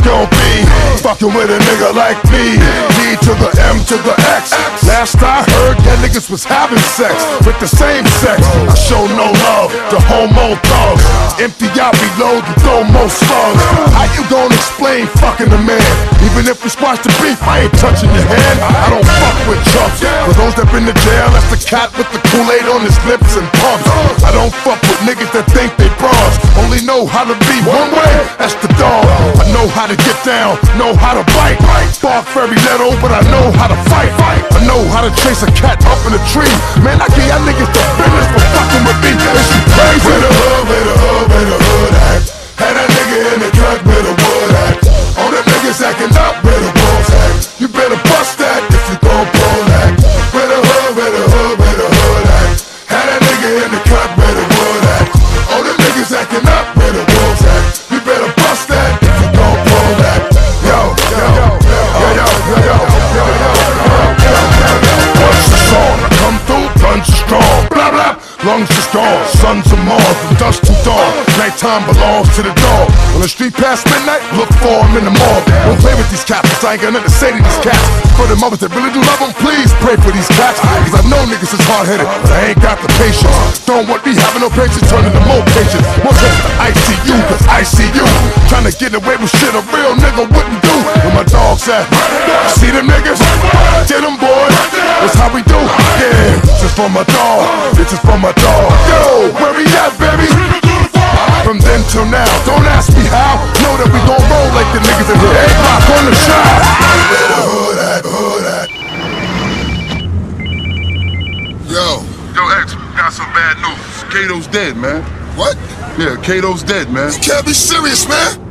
gon' be fucking with a nigga like me. D to the M to the X. Last I heard, that niggas was having sex with the same sex. I show no love to homo thugs. Empty out, reload, and throw more slugs. How you gon' explain fucking a man? Even if we squash the beef, I ain't touching your hand. I don't fuck with chumps. For those that been to jail, that's the cat with the Kool-Aid on his lips and pumps. I don't fuck with niggas that think they bras. Only know how to be one way, that's the dog. I know how to get down, know how to bite. Bark very little, but I know how to fight. I know how to chase a cat up in a tree. Man, I give y'all niggas the business for fucking with me. Is you crazy? Where the hood, where the hood, where the hood at? Had that nigga in the truck where the wood at. All them niggas acting up where the wolves at. You better bust that if you gon' pull that. Where the hood, where the hood, where the hood at? Had that nigga in the truck where the wood at. All them niggas acting up where the wolves at. You better bust that if you gon' pull that. Yo, yo, yo, yo, yo, yo, yo, yo, yo. Once the song, I come through, guns are strong. Blah blah, lungs are strong. Sons of Mars, from dusk to dawn. Nighttime belongs to the dog. When the street past midnight, look for him in the morgue. Don't play with these cats, I ain't got nothing to say to these cats. For the mothers that really do love them, please pray for these cats. Cause I know niggas is hard-headed, but I ain't got the patience. Don't want me having no patience, turning to more patience. One trip to the ICU, cause I see you trying to get away with shit a real nigga wouldn't do. Where my dogs at? See them niggas? Get them boys, that's how we do. Yeah, this is for my dog, this is for my dog. Yo, where we at, baby? From then till now, don't ask me how. Know that we gon' roll like the niggas in the A-block on the shop. Where the hood at, hood at? Yo, X, got some bad news. Kato's dead, man. What? Yeah, Kato's dead, man. You can't be serious, man.